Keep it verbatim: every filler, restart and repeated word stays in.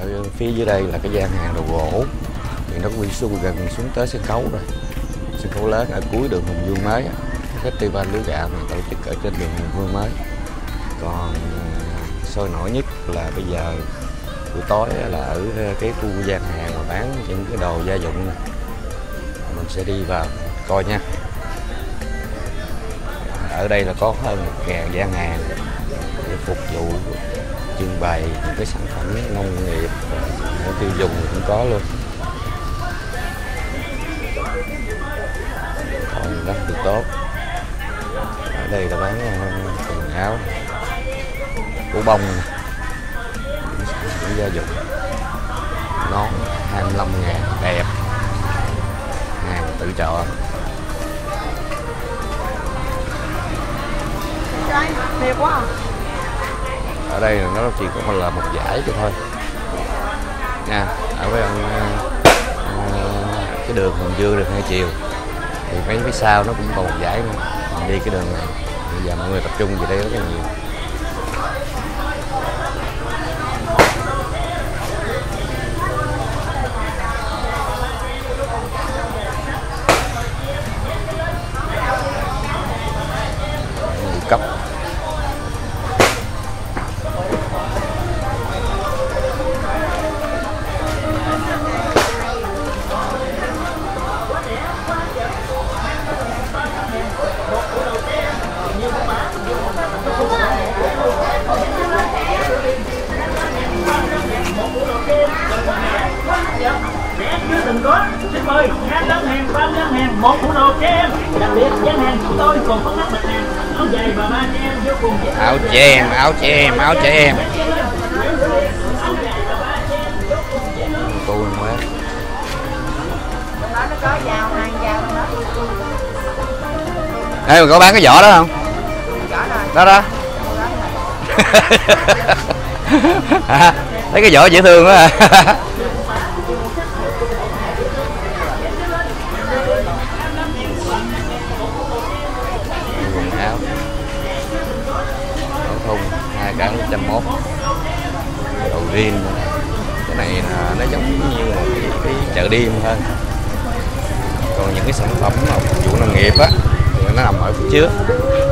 ở phía dưới đây là cái gian hàng đồ gỗ, thì nó cũng đi xuống gần xuống tới sân khấu rồi, sân khấu lớn ở cuối đường Hùng Vương mới, festival lưới gạo này tổ chức ở trên đường Hùng Vương mới. Còn sôi nổi nhất là bây giờ buổi tối là ở cái khu gian hàng mà bán những cái đồ gia dụng này. Mình sẽ đi vào coi nha. Ở đây là có hơn một ngàn gian hàng để phục vụ trưng bày những cái sản phẩm nông nghiệp, để tiêu dùng cũng có luôn. Còn rất là tốt. Ở đây là bán quần áo, cổ bông, những sản phẩm gia dụng, nón hai mươi lăm ngàn, đẹp, hàng tự chọn. Đẹp quá à. Ở đây nó chỉ có là một dải thôi thôi nha. Ở với cái đường Hùng Vương được hai chiều thì mấy phía sau nó cũng còn một dải nữa. Mình đi cái đường này bây giờ mọi người tập trung về đây rất là nhiều. Cấp đừng có xin mời hai đơn hàng, ba đơn hàng, một bộ đồ cho em. Đặc biệt gian hàng chúng tôi còn có các mặt hàng áo dài và ba trẻ em vô cùng dễ. Áo trẻ em, áo trẻ em, áo trẻ em. Tôi quá. Đó nó có dao, hai dao đó. Ê, mà có bán cái vỏ đó không? Vỏ rồi. Đó đó. À, thấy cái vỏ dễ thương quá à. Quần áo, áo thun hai cái một trăm mốt, đồ riêng. Cái này là nó giống như là cái, cái chợ đêm hơn. Còn những cái sản phẩm mà phục vụ nông nghiệp á thì nó nằm ở phía trước.